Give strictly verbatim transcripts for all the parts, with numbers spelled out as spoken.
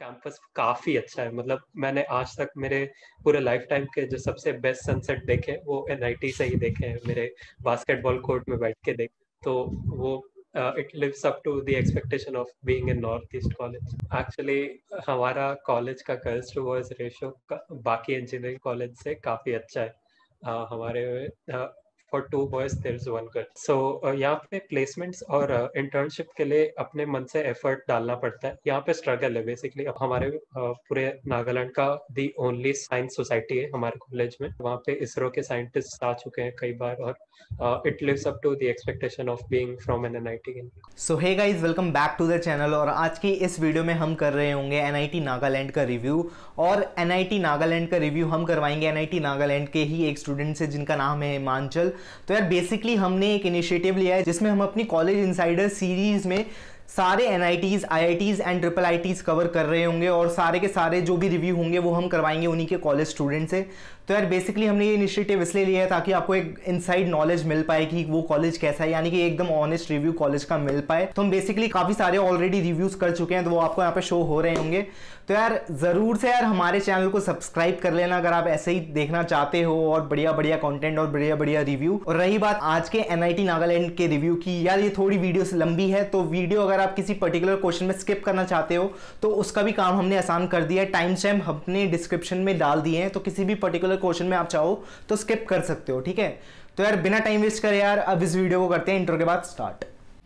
Campus काफी अच्छा है। मतलब मैंने आज तक मेरे पूरे लाइफ टाइम के जो सबसे बेस्ट सनसेट देखे वो एनआईटी से ही देखे हैं, मेरे बास्केटबॉल कोर्ट में बैठ के देखे। तो वो it lives up to the expectation of being in north east college. Actually हमारा कॉलेज का गर्ल्स टू बॉयज रेशियो बाकी इंजीनियरिंग कॉलेज से काफी अच्छा है। uh, हमारे uh, for two boys there is one girl. So यहाँ पे प्लेसमेंट्स और इंटर्नशिप uh, के लिए अपने मन से एफर्ट डालना पड़ता है। यहाँ पे स्ट्रगल है बेसिकली। हमारे uh, पूरे नागालैंड का दी ओनली साइंस सोसाइटी है हमारे कॉलेज में। वहाँ पे इसरो के साइंटिस्ट आ चुके हैं कई बार, और it lives up to the expectation of being from an NIT. So hey guys, welcome back to the channel. और आज की इस वीडियो में हम कर रहे होंगे एनआईटी नागालैंड का रिव्यू। और एनआईटी नागालैंड का रिव्यू हम करवाएंगे एनआईटी नागालैंड के ही एक स्टूडेंट से जिनका नाम है हिमांचल। तो यार बेसिकली हमने एक इनिशिएटिव लिया है जिसमें हम अपनी कॉलेज इनसाइडर सीरीज में सारे NITs, IITs and triple ITs cover कर रहे होंगे, और सारे के सारे जो भी रिव्यू होंगे वो हम करवाएंगे उन्हीं के कॉलेज स्टूडेंट से। तो यार बेसिकली हमने ये इनिशिएटिव इसलिए लिया है ताकि आपको एक इनसाइड नॉलेज मिल पाए कि वो कॉलेज कैसा है, यानी कि एकदम ऑनेस्ट रिव्यू कॉलेज का मिल पाए। तो हम बेसिकली काफ़ी सारे ऑलरेडी रिव्यूज़ कर चुके हैं, तो वो आपको यहाँ पे शो हो रहे होंगे। तो यार ज़रूर से यार हमारे चैनल को सब्सक्राइब कर लेना अगर आप ऐसे ही देखना चाहते हो, और बढ़िया बढ़िया कंटेंट और बढ़िया बढ़िया रिव्यू। और रही बात आज के एनआईटी नागालैंड के रिव्यू की, यार ये थोड़ी वीडियो से लंबी है, तो वीडियो अगर आप किसी पर्टिकुलर क्वेश्चन में स्किप करना चाहते हो तो उसका भी काम हमने आसान कर दिया है। टाइम स्टैम्प हमने डिस्क्रिप्शन में डाल दिए हैं, तो किसी भी पर्टिकुलर क्वेश्चन में आप चाहो तो स्किप कर सकते हो, ठीक है। तो यार बिना टाइम वेस्ट करे यार अब इस वीडियो को करते हैं इंट्रो के बाद स्टार्ट।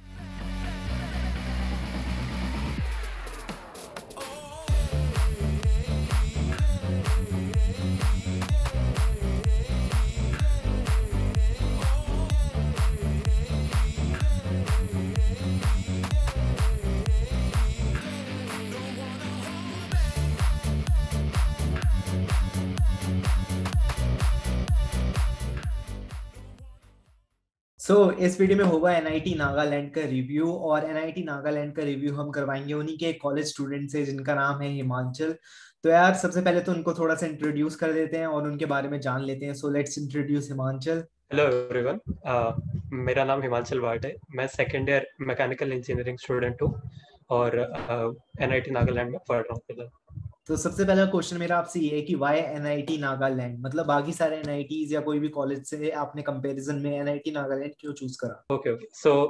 सो so, इस वीडियो में होगा एनआईटी नागालैंड का रिव्यू, और एनआईटी नागालैंड का रिव्यू हम करवाएंगे उन्हीं के कॉलेज स्टूडेंट से जिनका नाम है हिमांचल। तो यार सबसे पहले तो उनको थोड़ा सा इंट्रोड्यूस कर देते हैं और उनके बारे में जान लेते हैं। So let's introduce Himanchal. Hello everyone, मेरा नाम हिमांचल भाट है। मैं second year mechanical engineering student हूँ और एनआईटी नागालैंड में पढ़ रहा हूँ फिलहाल। तो सबसे पहला क्वेश्चन मेरा आपसे ये है कि वाई एनआईटी नागालैंड, मतलब बाकी सारे एनआईटीज या कोई भी कॉलेज से आपने कंपैरिजन में एनआईटी नागालैंड क्यों चूज करा? ओके ओके सो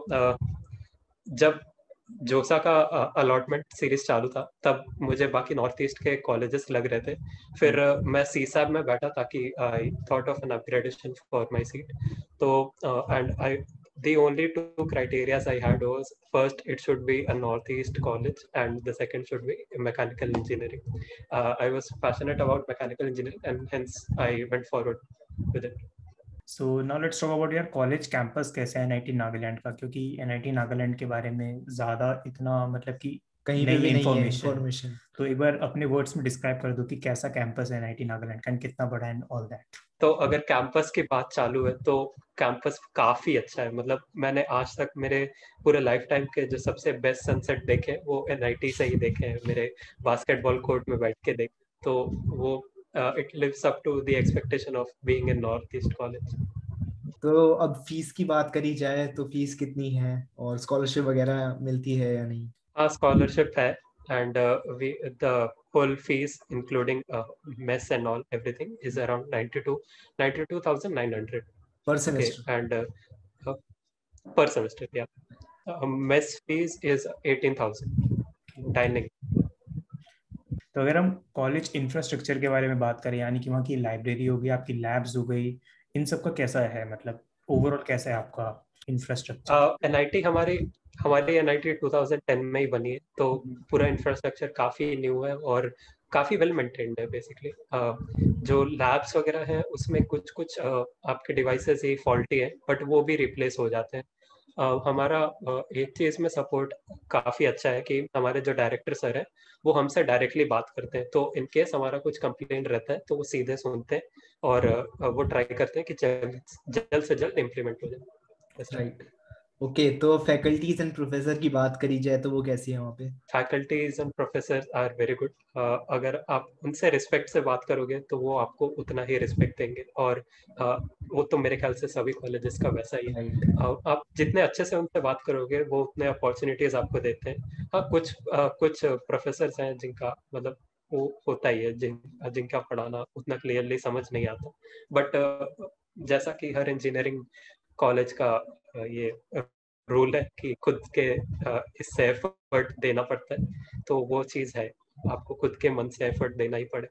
जब जोसा का अलॉटमेंट सीरीज चालू था तब मुझे बाकी नॉर्थ ईस्ट के कॉलेजेस लग रहे थे। फिर uh, मैं सीसैब में बैठा ताकि I thought of an upgradation for my seat. तो and I the only two criteria I had was, first it should be a northeast college and the second should be mechanical engineering. uh, I was passionate about mechanical engineering and hence I went forward with it. So now let's talk about यार college campus कैसा है NIT Nagaland का, क्योंकि NIT Nagaland के बारे में ज्यादा इतना मतलब कि कहीं पे भी नहीं है इंफॉर्मेशन। तो एक बार अपने वर्ड्स में डिस्क्राइब कर दो कि कैसा कैंपस है एनआईटी नागालैंड का, कितना बड़ा है ऑल दैट। तो अगर कैंपस की बात चालू है तो कैंपस काफी अच्छा है। मतलब मैंने आज तक मेरे पूरे लाइफ टाइम के जो सबसे बेस्ट सनसेट देखे वो एनआईटी से ही देखे हैं, मेरे बास्केटबॉल कोर्ट में बैठ के देखे। तो वो it lives up to the expectation of being in north east college. तो अब फीस की बात करी जाए तो फीस कितनी है, और स्कॉलरशिप वगैरह मिलती है या नहीं? हाँ, स्कॉलरशिप है and uh, we the whole fees including uh, mess and all everything is around ninety-two thousand nine hundred per semester. Okay, and uh, uh, per semester, yeah. Uh, mess fees is eighteen thousand dining. तो अगर हम college infrastructure के बारे में बात करें, यानी कि वहाँ की लाइब्रेरी हो गई, आपकी लैब्स हो गई, इन सब का कैसा है, मतलब ओवरऑल कैसा है आपका इंफ्रास्ट्रक्चर? एनआईटी uh, हमारी हमारी एनआईटी टू थाउज़ेंड टेन में ही बनी है, तो पूरा इंफ्रास्ट्रक्चर काफी न्यू है और काफी वेल मेंटेन्ड है बेसिकली। uh, जो लैब्स वगैरह हैं उसमें कुछ कुछ uh, आपके डिवाइसेस ही फॉल्टी है, बट वो भी रिप्लेस हो जाते हैं। uh, हमारा uh, एक चीज में सपोर्ट काफी अच्छा है कि हमारे जो डायरेक्टर सर है वो हमसे डायरेक्टली बात करते हैं। तो इन केस हमारा कुछ कंप्लेंट रहता है तो वो सीधे सुनते हैं और uh, वो ट्राई करते हैं कि जल्द जल्द से जल्द इम्प्लीमेंट हो जाए। राइट। ओके okay, तो फैकल्टीज एंड प्रोफेसर की बात करी जाए तो वो कैसी है वहाँ पे? Faculties and professor are very good. अगर आप उनसे रिस्पेक्ट से बात करोगे तो वो आपको उतना ही रिस्पेक्ट देंगे, और uh, वो तो मेरे ख्याल से सभी कॉलेजेस का वैसा ही है। राइट। uh, आप जितने अच्छे से उनसे बात करोगे वो उतने अपॉर्चुनिटीज आपको देते हैं। हाँ, कुछ uh, कुछ प्रोफेसर्स हैं जिनका मतलब वो होता ही है, जिन जिनका पढ़ाना उतना क्लियरली समझ नहीं आता, बट uh, जैसा कि हर इंजीनियरिंग कॉलेज का uh, ये रूल है कि खुद के uh, इससे एफर्ट देना पड़ता है, तो वो चीज है, आपको खुद के मन से एफर्ट देना ही पड़े।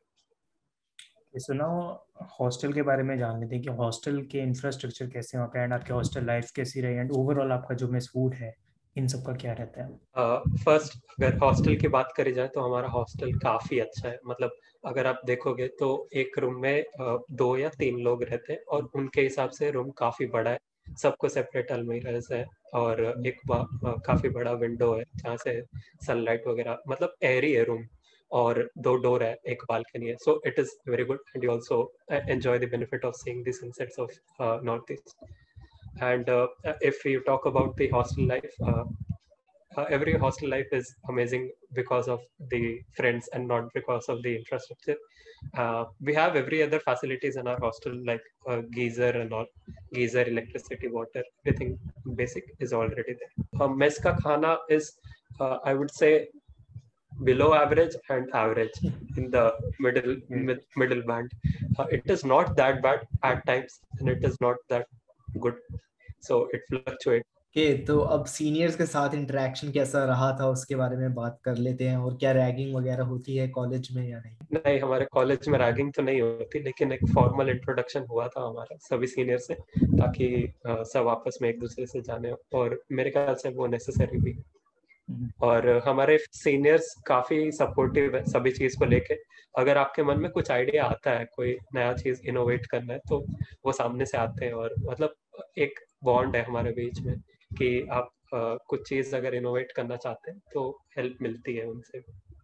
सुना हॉस्टल के बारे में जान लेते हैं कि हॉस्टल के इंफ्रास्ट्रक्चर कैसे वहाँ पे, एंड आपके हॉस्टल लाइफ कैसी रही, एंड ओवरऑल आपका जो मेस फूड है इन सब का क्या रहता है? फर्स्ट uh, अगर हॉस्टल की बात करी जाए तो हमारा हॉस्टल काफी अच्छा है। मतलब अगर आप देखोगे तो एक रूम में uh, दो या तीन लोग रहते हैं, और उनके हिसाब से रूम काफी बड़ा है, सबको सेपरेट अलमीराज है, और एक uh, काफी बड़ा विंडो है जहाँ से सनलाइट वगैरह, मतलब एयरी है रूम, और दो डोर है, एक बालकनी है, so it is very good, and you also enjoy the benefit of seeing the sunsets of north east. And uh, if you talk about the hostel life, uh, uh, every hostel life is amazing because of the friends and not because of the infrastructure. Uh, we have every other facilities in our hostel, like uh, geyser and all, geyser, electricity, water, everything basic is already there. Uh, mess ka khana is, uh, I would say, below average and average, in the middle mid, middle band. Uh, it is not that bad at times, and it is not that good, so it fluctuates. Okay okay, तो अब seniors के साथ interaction कैसा रहा था उसके बारे में बात कर लेते हैं, और क्या रैगिंग वगैरह होती है कॉलेज में या नहीं? नहीं, हमारे कॉलेज में रैगिंग तो नहीं होती, लेकिन एक फॉर्मल इंट्रोडक्शन हुआ था हमारा सभी सीनियर से, ताकि uh, सब आपस में एक दूसरे से जाने, और मेरे ख्याल से वो नेसेसरी भी। और हमारे सीनियर्स काफी सपोर्टिव है सभी चीज को लेके। अगर आपके मन में कुछ आइडिया आता है, कोई नया चीज इनोवेट करना है, तो वो सामने से आते हैं, और मतलब एक बॉन्ड है हमारे बीच में कि आप uh, कुछ चीज अगर इनोवेट करना चाहते हैं तो हेल्प मिलती है उनसे।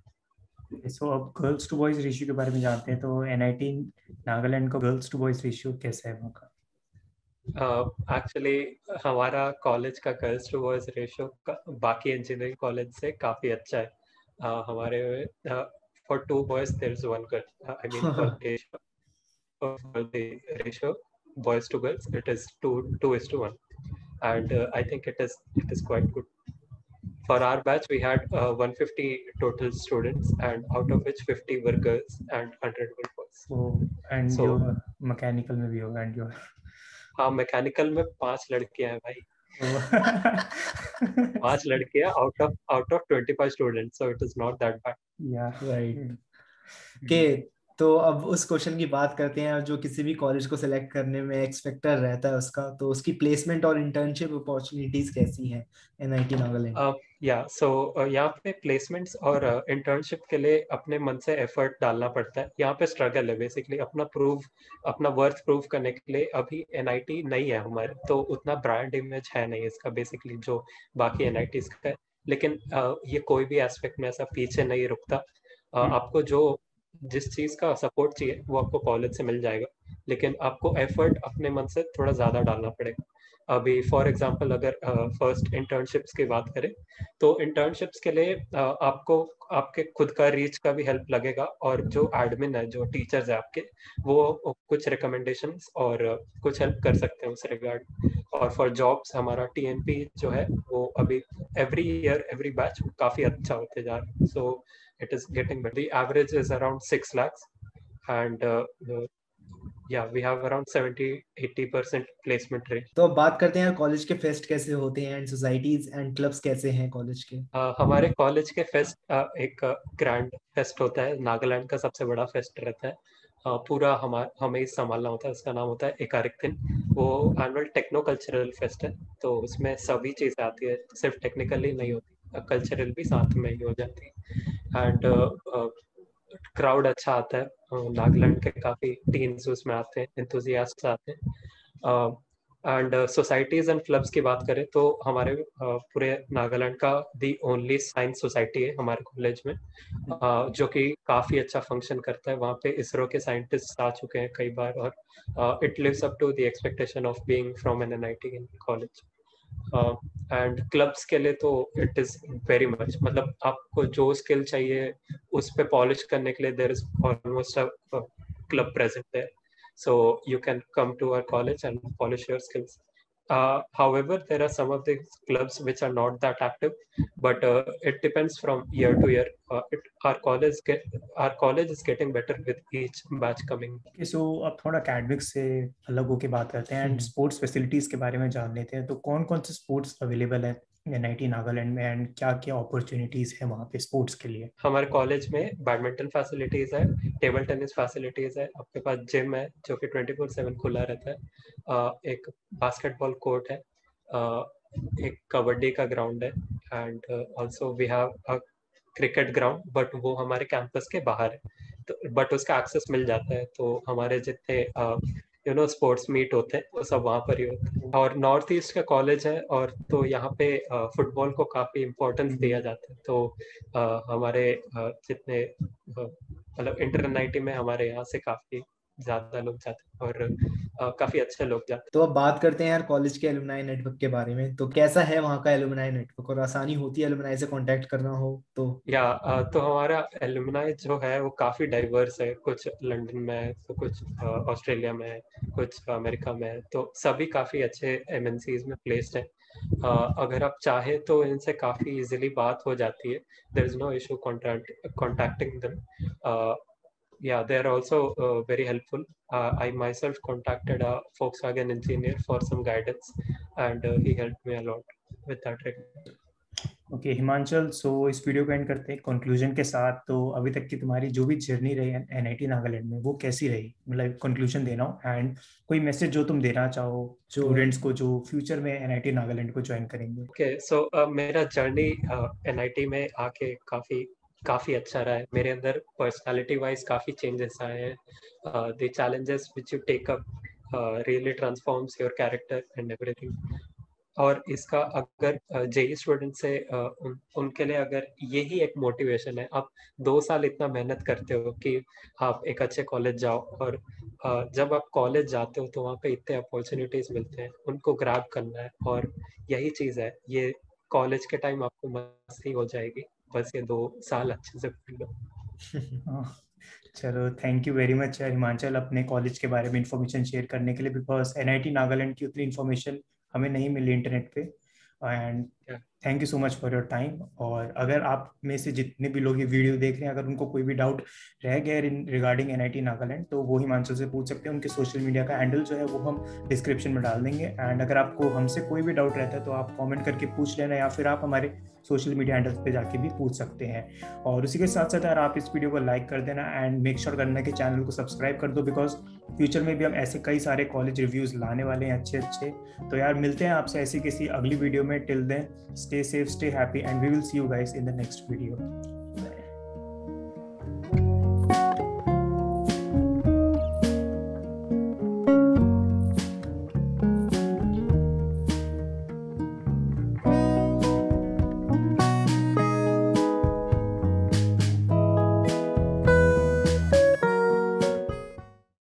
सो so, अब गर्ल्स टू बॉयज रेशियो के बारे में जानते हैं, तो एनआईटी नागालैंड का गर्ल्स टू बॉयज रेशियो कैसा है वहाँ का? एक्चुअली uh, हमारा कॉलेज का गर्ल्स टू बॉयज रेशियो बाकी इंजीनियरिंग कॉलेज से काफी अच्छा है। uh, हमारे for two boys there is one girl, I mean for for the ratio boys to girls, it is two two is to one, and uh, I think it is it is quite good. For our batch we had uh, one hundred fifty total students, and out of which fifty were girls and one hundred were boys. So and so your mechanical में भी होगा, and your हाँ, mechanical में पांच लड़कियां हैं भाई। पांच लड़कियां out of out of twenty five students, so it is not that bad. Yeah right. के तो अब उस क्वेश्चन की बात करते हैं जो किसी भी कॉलेज को सिलेक्ट करने में एक्सपेक्टर रहता है उसका, तो उसकी प्लेसमेंट और इंटर्नशिप अपॉर्चुनिटीज कैसी हैं एनआईटी नागालैंड? या सो यहाँ पे प्लेसमेंट्स और इंटर्नशिप uh, के लिए अपने मन से एफर्ट डालना पड़ता है। यहाँ पे स्ट्रगल है बेसिकली, अपना प्रूव अपना वर्थ प्रूव करने के लिए। अभी एनआईटी नहीं है हमारे, तो उतना ब्रांड इमेज है नहीं इसका बेसिकली जो बाकी एनआईटीज का है, लेकिन uh, ये कोई भी एस्पेक्ट में ऐसा पीछे नहीं रुकता। uh, आपको जो जिस चीज का सपोर्ट चाहिए वो आपको कॉलेज से मिल जाएगा, लेकिन आपको एफर्ट अपने मन से थोड़ा ज्यादा डालना पड़ेगा। अभी फॉर एग्जांपल अगर फर्स्ट इंटर्नशिप्स की बात करें, तो इंटर्नशिप्स के लिए uh, आपको आपके खुद का रीच का भी हेल्प लगेगा, और जो एडमिन है, जो टीचर्स है आपके, वो कुछ रिकमेंडेशंस और uh, कुछ हेल्प कर सकते हैं उस रिगार्ड। और फॉर जॉब्स हमारा टीएनपी जो है वो अभी एवरी ईयर एवरी बैच काफी अच्छा होते जा रहा है, सो it is getting better. The average is around six lakhs, and uh, the, yeah, we have around seventy eighty percent placement rate. तो अब बात करते हैं कॉलेज के फेस्ट कैसे होते हैं, एंड सोसाइटीज एंड क्लब्स कैसे हैं कॉलेज के? uh, हमारे कॉलेज के फेस्ट uh, एक ग्रैंड फेस्ट होता है, नागालैंड का सबसे बड़ा फेस्ट रहता है। uh, पूरा हमारा हमें ही संभालना होता है, उसका नाम होता है एकारिक दिन। वो एनुअल टेक्नो कल्चरल फेस्ट है, तो उसमें सभी चीजें आती है, सिर्फ टेक्निकली नहीं होती, कल्चरल भी साथ में ही हो जाती है। एंड क्राउड अच्छा आता है, नागालैंड के काफी टीन्स उसमें आते हैं, एंथुजियास्ट्स आते हैं। एंड सोसाइटीज एंड क्लब्स की बात करें तो हमारे uh, पूरे नागालैंड का दी ओनली साइंस सोसाइटी है हमारे कॉलेज में, uh, जो कि काफी अच्छा फंक्शन करता है। वहाँ पे इसरो के साइंटिस्ट आ चुके हैं कई बार, और it lives up to the expectation of being from an NIT in college. And clubs के लिए तो इट इज वेरी मच, मतलब आपको जो स्किल चाहिए उस पे पॉलिश करने के लिए there is almost a club present there, so you can come to our college and polish your skills. Uh, however, there are some of the clubs which are not that active, but uh, it depends from year to year. Uh, it, our college get, our college is getting better with each batch coming. Okay, so अब थोड़ा academics से अलग होके बात करते हैं and sports facilities के बारे में जान लेते हैं। तो कौन कौन से स्पोर्ट्स अवेलेबल है एन आई टी नागालैंड में एंड क्या क्या अपॉर्चुनिटीज है वहाँ पे स्पोर्ट्स के लिए? हमारे कॉलेज में बैडमिंटन फैसिलिटीज है, टेबल टेनिस फैसिलिटीज है, आपके पास जिम है जो कि ट्वेंटी फोर सेवन खुला रहता है, uh, एक बास्केटबॉल कोर्ट है, uh, एक कबड्डी का ग्राउंड है, and also we have a cricket ground, but वो हमारे कैंपस के बाहर है, तो बट उसका एक्सेस मिल जाता है, तो हमारे जितने यू नो स्पोर्ट्स मीट होते हैं वो सब वहाँ पर ही होते हैं। और नॉर्थ ईस्ट का कॉलेज है, और तो यहाँ पे फुटबॉल को काफ़ी इम्पोर्टेंस दिया जाता है, तो uh, हमारे uh, जितने मतलब इंटर एन आई टी में हमारे यहाँ से काफ़ी ज्यादा लोग जाते हैं और uh, काफी अच्छे लोग जाते हैं। तो अब बात करते हैं यार कॉलेज के एलुमनाई नेटवर्क के बारे में। तो कैसा है वहाँ का एलुमनाई नेटवर्क, और आसानी होती है एलुमनाई से कांटेक्ट करना हो तो? या uh, तो हमारा एलुमनाई जो है वो काफी डाइवर्स है, कुछ लंदन में है, तो कुछ ऑस्ट्रेलिया में है, कुछ अमेरिका में है, तो सभी काफी अच्छे एम एन सीज में प्लेस्ड है। uh, अगर आप चाहे तो इनसे काफी इजीली बात हो जाती है, there is no issue contacting them. Yeah, they are also uh, very helpful. Uh, I myself contacted a Volkswagen engineer for some guidance, and uh, he helped me a lot with that regard. Okay Himanchal, so इस video को and करते हैं conclusion के साथ। तो अभी तक की तुम्हारी जो भी जर्नी रही है एन आई टी नागालैंड में वो कैसी रही, मतलब कंक्लूजन देना हो एंड कोई मैसेज जो तुम देना चाहो स्टूडेंट्स को जो फ्यूचर में एन आई टी नागालैंड को ज्वाइन करेंगे? ओके, सो मेरा जर्नी एन आई टी में आके काफी काफी अच्छा रहा है। मेरे अंदर पर्सनालिटी वाइज काफी चेंजेस आए हैं। The challenges which you take up really transforms your character and everything. और इसका अगर जेई स्टूडेंट से uh, उन, उनके लिए अगर यही एक मोटिवेशन है, आप दो साल इतना मेहनत करते हो कि आप एक अच्छे कॉलेज जाओ, और uh, जब आप कॉलेज जाते हो तो वहाँ पे इतने अपॉर्चुनिटीज मिलते हैं, उनको ग्रैब करना है, और यही चीज़ है, ये कॉलेज के टाइम आपको मस्ती हो जाएगी, बस ये दो साल अच्छे से पढ़ लो। चलो, thank you very much Himanchal अपने कॉलेज के बारे में इंफॉर्मेशन शेयर करने के लिए, because N I T Nagaland की उतनी इन्फॉर्मेशन हमें नहीं मिली इंटरनेट पे। And thank you so much for your time. और अगर आप में से जितने भी लोग ये वीडियो देख रहे हैं, अगर उनको कोई भी डाउट रह गया in regarding N I T Nagaland, तो वो हिमांचल से पूछ सकते हैं। उनके सोशल मीडिया का हैंडल जो है वो हम डिस्क्रिप्शन में डाल देंगे। एंड अगर आपको हमसे कोई भी डाउट रहता है तो आप कमेंट करके पूछ लेना, या फिर आप हमारे सोशल मीडिया हैंडल्स पे जाके भी पूछ सकते हैं। और उसी के साथ साथ यार आप इस वीडियो को लाइक कर देना एंड मेक श्योर करना कि चैनल को सब्सक्राइब कर दो, बिकॉज फ्यूचर में भी हम ऐसे कई सारे कॉलेज रिव्यूज लाने वाले हैं अच्छे अच्छे। तो यार मिलते हैं आपसे ऐसी किसी अगली वीडियो में। Till then stay safe, stay happy, and we will see you guys in the next video.